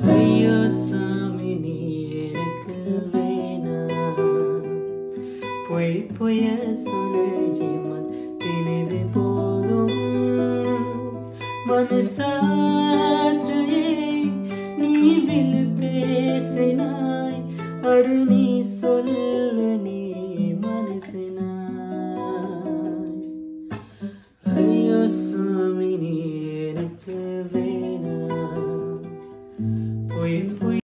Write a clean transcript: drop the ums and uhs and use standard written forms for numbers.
ஐயோ சாமி நீ எனக்கு வேணாம் பொய் பொய்ய சுழஜிமன் தினது போதும் மனசாற்றையே நீ வில் பேசினாய் அடு நீ சொல்